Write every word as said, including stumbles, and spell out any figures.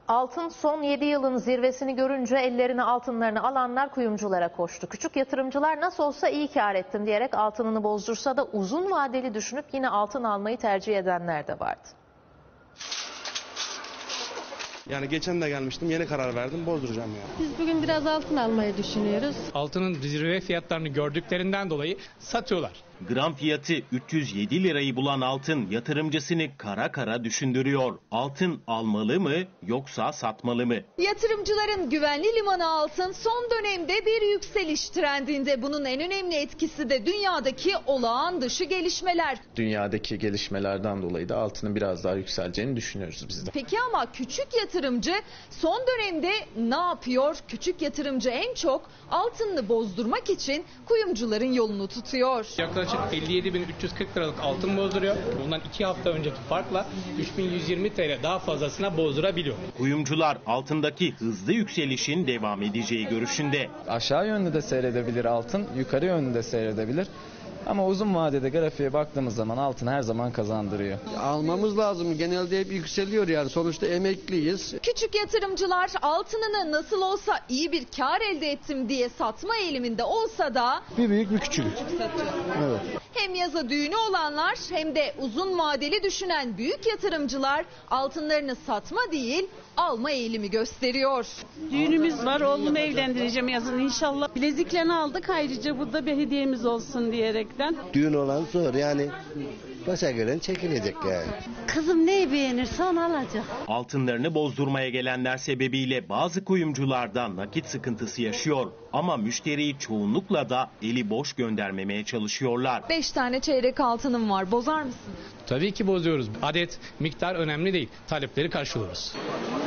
Altın son yedi yılın zirvesini görünce ellerine altınlarını alanlar kuyumculara koştu. Küçük yatırımcılar nasıl olsa iyi kâr ettim diyerek altınını bozdursa da uzun vadeli düşünüp yine altın almayı tercih edenler de vardı. Yani geçen de gelmiştim, yeni karar verdim, bozduracağım ya. Biz bugün biraz altın almayı düşünüyoruz. Altının zirve fiyatlarını gördüklerinden dolayı satıyorlar. Gram fiyatı üç yüz yedi lirayı bulan altın yatırımcısını kara kara düşündürüyor. Altın almalı mı yoksa satmalı mı? Yatırımcıların güvenli limanı altın son dönemde bir yükseliş trendinde. Bunun en önemli etkisi de dünyadaki olağan dışı gelişmeler. Dünyadaki gelişmelerden dolayı da altının biraz daha yükseleceğini düşünüyoruz biz de. Peki ama küçük yatırımcı son dönemde ne yapıyor? Küçük yatırımcı en çok altınını bozdurmak için kuyumcuların yolunu tutuyor. Yaklaşık elli yedi bin üç yüz kırk liralık altın bozduruyor. Bundan iki hafta önceki farkla üç bin yüz yirmi TL daha fazlasına bozdurabiliyor. Kuyumcular altındaki hızlı yükselişin devam edeceği görüşünde. Aşağı yönlü de seyredebilir altın, yukarı yönlü de seyredebilir. Ama uzun vadede grafiğe baktığımız zaman altın her zaman kazandırıyor. Almamız lazım. Genelde hep yükseliyor yani. Sonuçta emekliyiz. Küçük yatırımcılar altınını nasıl olsa iyi bir kar elde ettim diye satma eğiliminde olsa da Bir büyük bir küçük. satıyor. Evet. Hem yaza düğünü olanlar hem de uzun vadeli düşünen büyük yatırımcılar altınlarını satma değil alma eğilimi gösteriyor. Düğünümüz var, oğlumu evlendireceğim yazın inşallah. Bileziklerini aldık, ayrıca bu da bir hediyemiz olsun diyerekten. Düğün olan zor yani, başa gelen çekilecek yani. Kızım neyi beğenirse onu alacak. Altınlarını bozdurmaya gelenler sebebiyle bazı kuyumculardan nakit sıkıntısı yaşıyor. Ama müşteriyi çoğunlukla da eli boş göndermemeye çalışıyorlar. Beş tane çeyrek altınım var, bozar mısın? Tabii ki bozuyoruz. Adet, miktar önemli değil. Talepleri karşılıyoruz.